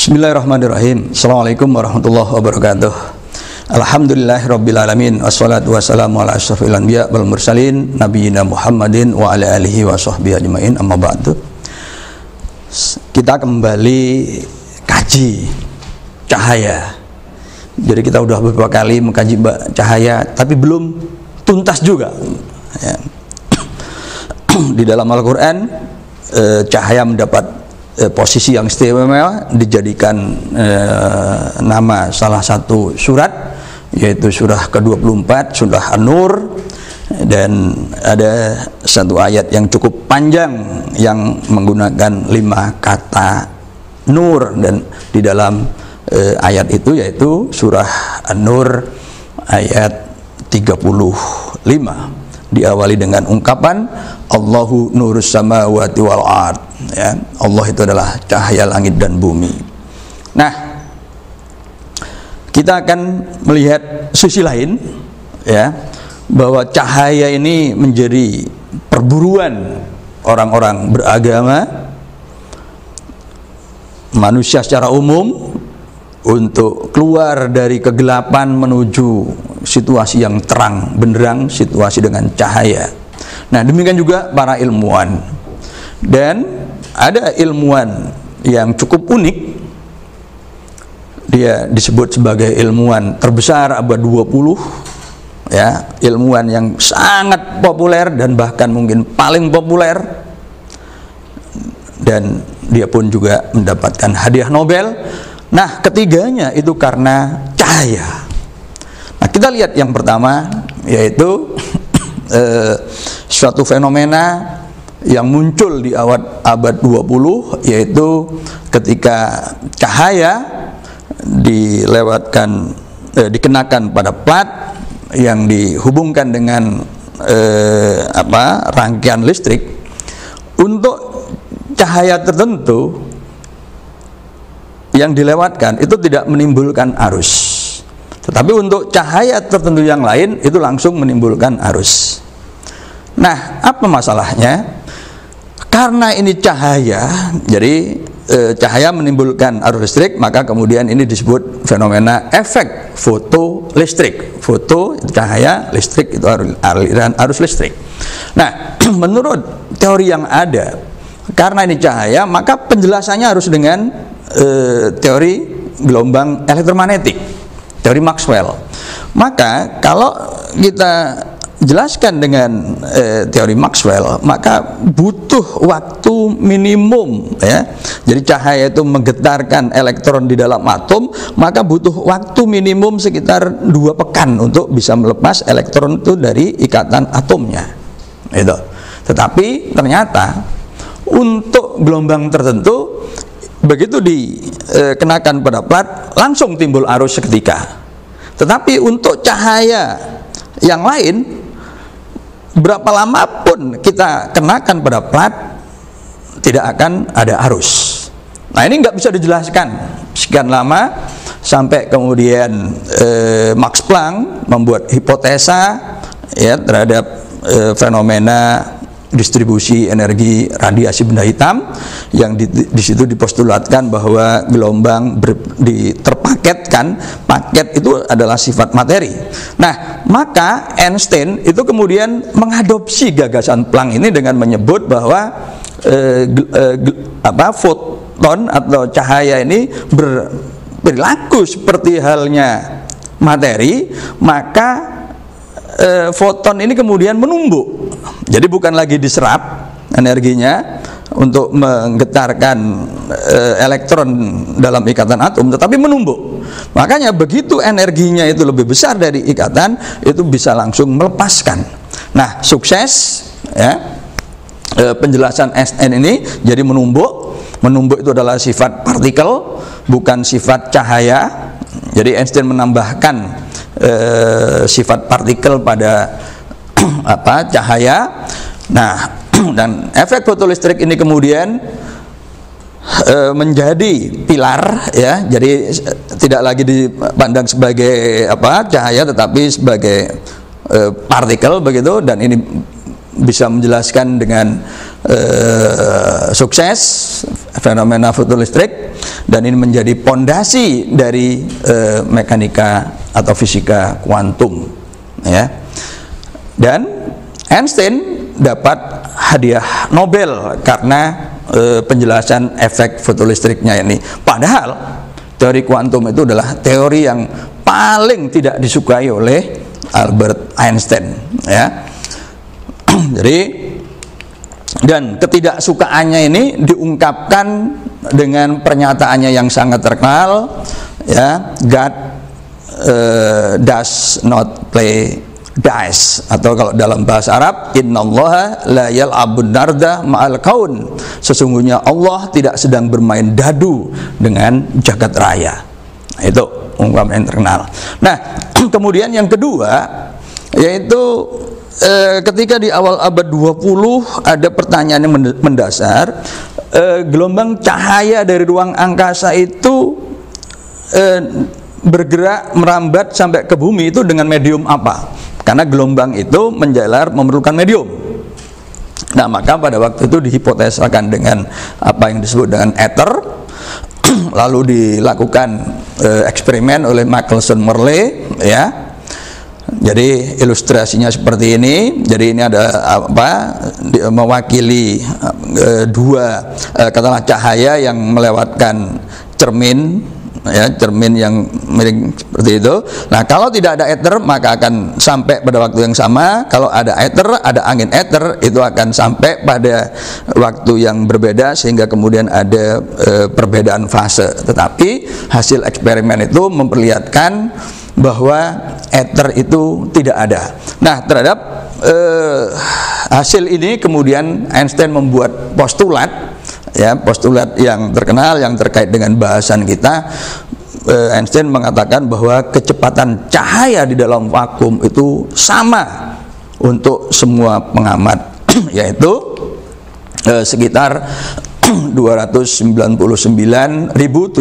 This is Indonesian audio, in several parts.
Bismillahirrahmanirrahim. Assalamualaikum warahmatullahi wabarakatuh. Alhamdulillahirabbil alamin wassalatu wassalamu ala asyrofil anbiya wal mursalin nabiyina Muhammadin wa ala alihi wa sahbihi ajmain, amma ba'du. Kita kembali kaji cahaya. Jadi kita udah beberapa kali mengkaji cahaya, tapi belum tuntas juga ya. Di dalam Al-Quran cahaya mendapat posisi yang istimewa, dijadikan nama salah satu surat, yaitu surah ke-24, surah An-Nur, dan ada satu ayat yang cukup panjang yang menggunakan 5 kata nur, dan di dalam ayat itu yaitu surah An-Nur ayat 35 diawali dengan ungkapan Allahu nurus samawati wal ard, ya. Allah itu adalah cahaya langit dan bumi. Nah, kita akan melihat sisi lain, ya, bahwa cahaya ini menjadi perburuan orang-orang beragama, manusia secara umum, untuk keluar dari kegelapan menuju situasi yang terang benderang, situasi dengan cahaya. Nah, demikian juga para ilmuwan. Dan ada ilmuwan yang cukup unik. Dia disebut sebagai ilmuwan terbesar abad 20, ya, ilmuwan yang sangat populer dan bahkan mungkin paling populer. Dan dia pun juga mendapatkan hadiah Nobel. Nah, ketiganya itu karena cahaya. Nah, kita lihat yang pertama, yaitu suatu fenomena yang muncul di abad 20, yaitu ketika cahaya dikenakan pada plat yang dihubungkan dengan rangkaian listrik. Untuk cahaya tertentu yang dilewatkan itu tidak menimbulkan arus, tetapi untuk cahaya tertentu yang lain itu langsung menimbulkan arus. Nah, apa masalahnya? Karena ini cahaya, jadi cahaya menimbulkan arus listrik, maka kemudian ini disebut fenomena efek fotolistrik. Foto cahaya, listrik itu aliran arus listrik. Nah, menurut teori yang ada, karena ini cahaya, maka penjelasannya harus dengan teori gelombang elektromagnetik, teori Maxwell. Maka kalau kita jelaskan dengan teori Maxwell, maka butuh waktu minimum, ya. Jadi cahaya itu menggetarkan elektron di dalam atom, maka butuh waktu minimum sekitar 2 pekan untuk bisa melepas elektron itu dari ikatan atomnya. Itu. Tetapi ternyata untuk gelombang tertentu, begitu dikenakan pada plat, langsung timbul arus seketika. Tetapi untuk cahaya yang lain, berapa lama pun kita kenakan pada plat, tidak akan ada arus. Nah, ini nggak bisa dijelaskan sekian lama, sampai kemudian Max Planck membuat hipotesa, ya, terhadap fenomena distribusi energi radiasi benda hitam, yang di situ dipostulatkan bahwa gelombang terpaketkan, paket itu adalah sifat materi. Nah, maka Einstein itu kemudian mengadopsi gagasan Planck ini dengan menyebut bahwa foton atau cahaya ini berperilaku seperti halnya materi, maka foton ini kemudian menumbuk. Jadi bukan lagi diserap energinya untuk menggetarkan elektron dalam ikatan atom, tetapi menumbuk. Makanya begitu energinya itu lebih besar dari ikatan, itu bisa langsung melepaskan. Nah, sukses, ya, penjelasan Einstein ini. Jadi menumbuk itu adalah sifat partikel, bukan sifat cahaya. Jadi Einstein menambahkan sifat partikel pada cahaya. Nah, dan efek fotolistrik ini kemudian menjadi pilar, ya. Jadi tidak lagi dipandang sebagai cahaya, tetapi sebagai partikel begitu. Dan ini bisa menjelaskan dengan sukses fenomena fotolistrik. dan ini menjadi pondasi dari mekanika atau fisika kuantum, ya. Dan Einstein dapat hadiah Nobel karena penjelasan efek fotolistriknya ini. Padahal teori kuantum itu adalah teori yang paling tidak disukai oleh Albert Einstein, ya. Jadi, dan ketidaksukaannya ini diungkapkan dengan pernyataannya yang sangat terkenal, ya, God does not play dice, atau kalau dalam bahasa Arab, innallaha la yal'abun narda ma'al kaun, sesungguhnya Allah tidak sedang bermain dadu dengan jagat raya. Itu ungkapan yang terkenal. Nah, kemudian yang kedua yaitu ketika di awal abad 20 ada pertanyaan yang mendasar, gelombang cahaya dari ruang angkasa itu bergerak merambat sampai ke bumi itu dengan medium apa? Karena gelombang itu menjalar memerlukan medium. Nah, maka pada waktu itu dihipotesakan dengan apa yang disebut dengan ether. Lalu dilakukan eksperimen oleh Michelson Morley, ya. Jadi ilustrasinya seperti ini. Jadi ini ada mewakili dua katakanlah cahaya yang melewatkan cermin, ya, cermin yang miring seperti itu. Nah, kalau tidak ada ether maka akan sampai pada waktu yang sama. Kalau ada ether, ada angin ether, itu akan sampai pada waktu yang berbeda sehingga kemudian ada perbedaan fase. Tetapi hasil eksperimen itu memperlihatkan bahwa ether itu tidak ada. Nah, terhadap hasil ini kemudian Einstein membuat postulat, ya, postulat yang terkenal yang terkait dengan bahasan kita. Einstein mengatakan bahwa kecepatan cahaya di dalam vakum itu sama untuk semua pengamat, yaitu sekitar 299.792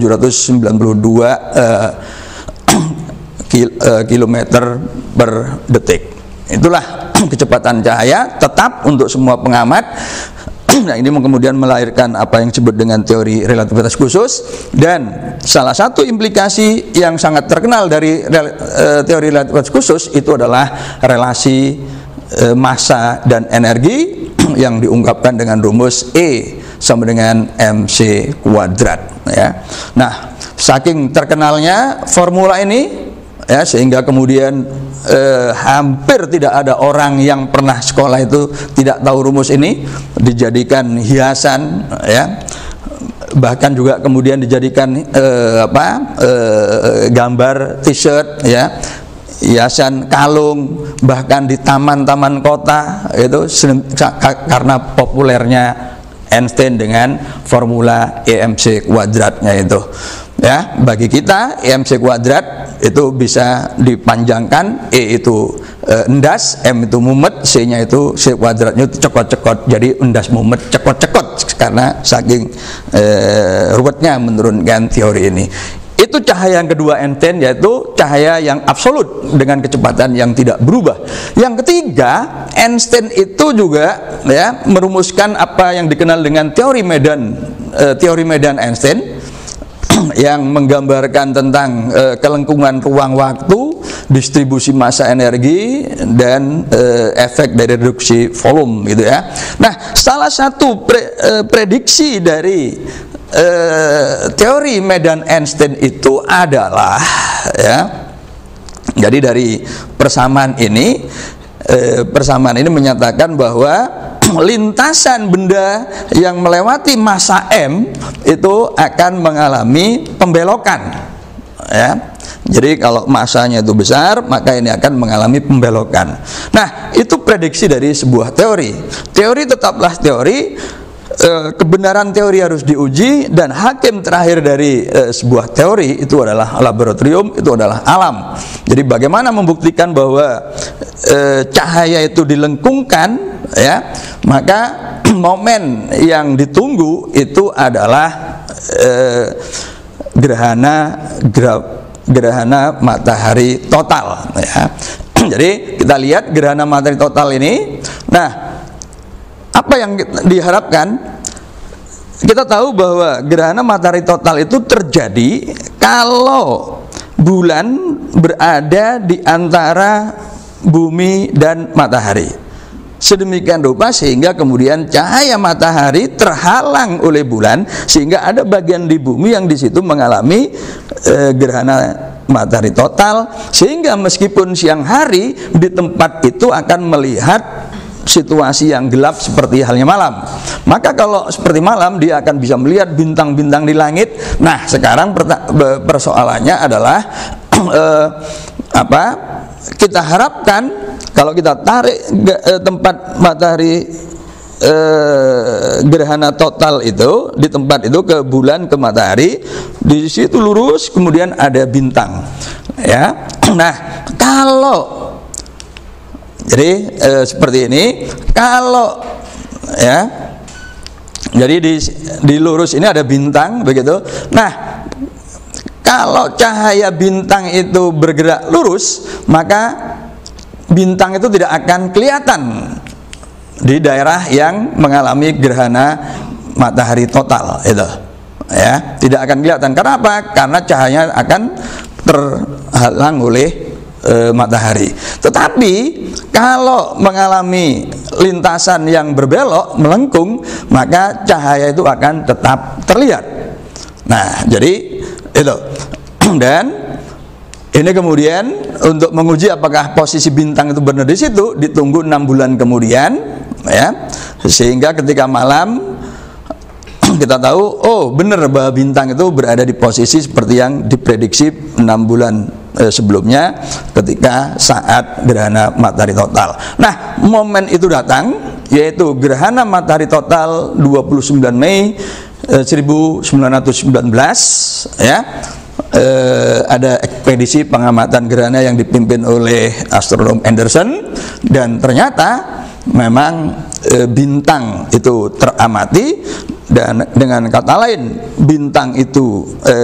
kilometer per detik. Itulah kecepatan cahaya tetap untuk semua pengamat. Nah, ini kemudian melahirkan apa yang disebut dengan teori relativitas khusus, dan salah satu implikasi yang sangat terkenal dari teori relativitas khusus itu adalah relasi massa dan energi yang diungkapkan dengan rumus E sama dengan mc kuadrat, ya. Nah, saking terkenalnya formula ini, ya, sehingga kemudian hampir tidak ada orang yang pernah sekolah itu tidak tahu rumus ini, dijadikan hiasan, ya, bahkan juga kemudian dijadikan gambar t-shirt, ya, hiasan kalung, bahkan di taman-taman kota itu karena populernya Einstein dengan formula EMC kuadratnya itu. Ya, bagi kita EMC kuadrat itu bisa dipanjangkan, E itu endas, M itu mumet, C-nya itu C kuadratnya itu cekot-cekot, jadi endas mumet cekot-cekot karena saking ruwetnya menurunkan teori ini. Itu cahaya yang kedua Einstein, yaitu cahaya yang absolut dengan kecepatan yang tidak berubah. Yang ketiga, Einstein itu juga, ya, merumuskan apa yang dikenal dengan teori medan Einstein, yang menggambarkan tentang kelengkungan ruang waktu, distribusi massa energi, dan efek dari reduksi volume, gitu, ya. Nah, salah satu prediksi dari teori medan Einstein itu adalah, ya, jadi dari persamaan ini menyatakan bahwa lintasan benda yang melewati massa M itu akan mengalami pembelokan, ya. Jadi kalau massanya itu besar, maka ini akan mengalami pembelokan. Nah, itu prediksi dari sebuah teori. Teori tetaplah teori. Kebenaran teori harus diuji, dan hakim terakhir dari sebuah teori itu adalah laboratorium, itu adalah alam. Jadi bagaimana membuktikan bahwa cahaya itu dilengkungkan, ya, maka momen yang ditunggu itu adalah gerhana matahari total, ya. Jadi kita lihat gerhana matahari total ini. Nah, apa yang diharapkan? kita tahu bahwa gerhana matahari total itu terjadi kalau bulan berada di antara bumi dan matahari. Sedemikian rupa sehingga kemudian cahaya matahari terhalang oleh bulan, sehingga ada bagian di bumi yang di situ mengalami gerhana matahari total, sehingga meskipun siang hari di tempat itu akan melihat situasi yang gelap seperti halnya malam. Maka kalau seperti malam dia akan bisa melihat bintang-bintang di langit. Nah, sekarang persoalannya adalah kita harapkan kalau kita tarik tempat matahari gerhana total itu di tempat itu ke bulan, ke matahari, di situ lurus kemudian ada bintang, ya. Nah, kalau jadi seperti ini, kalau ya, jadi di lurus ini ada bintang begitu. Nah, kalau cahaya bintang itu bergerak lurus, maka bintang itu tidak akan kelihatan di daerah yang mengalami gerhana matahari total itu, ya, tidak akan kelihatan. Karena apa? Karena cahayanya akan terhalang oleh matahari. Tetapi kalau mengalami lintasan yang berbelok, melengkung, maka cahaya itu akan tetap terlihat. Nah, jadi itu. Dan ini kemudian untuk menguji apakah posisi bintang itu benar di situ, ditunggu 6 bulan kemudian, ya, sehingga ketika malam kita tahu, oh benar bahwa bintang itu berada di posisi seperti yang diprediksi 6 bulan sebelumnya ketika saat gerhana matahari total. Nah, momen itu datang, yaitu gerhana matahari total 29 Mei 1919, ya. Ada ekspedisi pengamatan gerhana yang dipimpin oleh astronom Anderson, dan ternyata memang bintang itu teramati, dan dengan kata lain bintang itu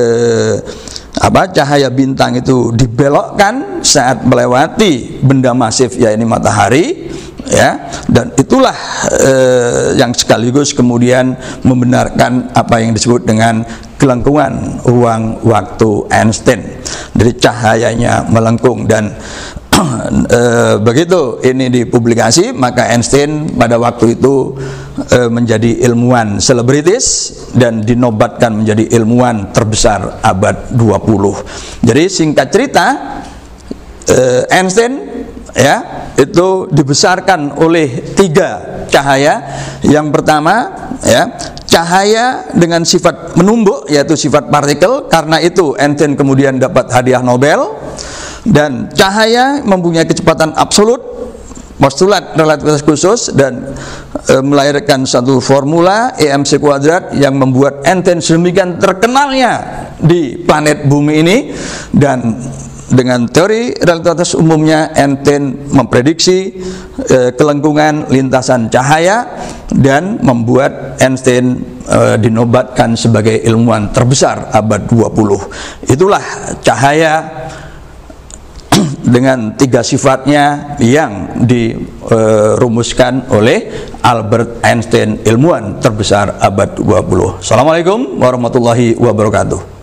cahaya bintang itu dibelokkan saat melewati benda masif, yaitu matahari, ya. Dan itulah yang sekaligus kemudian membenarkan apa yang disebut dengan kelengkungan ruang waktu Einstein. Jadi cahayanya melengkung, dan begitu ini dipublikasi, maka Einstein pada waktu itu menjadi ilmuwan selebritis dan dinobatkan menjadi ilmuwan terbesar abad 20. Jadi singkat cerita, Einstein, ya, itu dibesarkan oleh 3 cahaya. Yang pertama, ya, cahaya dengan sifat menumbuk, yaitu sifat partikel. Karena itu Einstein kemudian dapat hadiah Nobel. Dan cahaya mempunyai kecepatan absolut, postulat relativitas khusus, dan melahirkan satu formula EMC kuadrat yang membuat Einstein sedemikian terkenalnya di planet bumi ini. Dan dengan teori relativitas umumnya, Einstein memprediksi kelengkungan lintasan cahaya dan membuat Einstein dinobatkan sebagai ilmuwan terbesar abad 20. Itulah cahaya dengan 3 sifatnya yang dirumuskan oleh Albert Einstein, ilmuwan terbesar abad 20. Assalamualaikum warahmatullahi wabarakatuh.